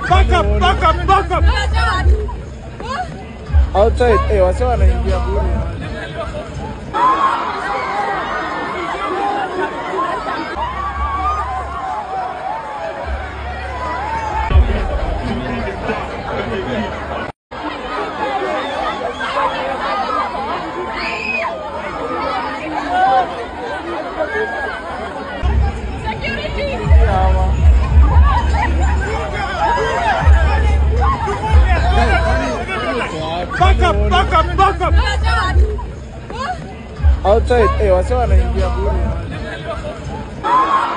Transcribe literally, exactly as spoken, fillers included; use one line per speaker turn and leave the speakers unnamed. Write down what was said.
Back up, back up, back up.
Outside, hey, what's on in India?
Back up, back up, back up.
Outside, hey, what's on in India?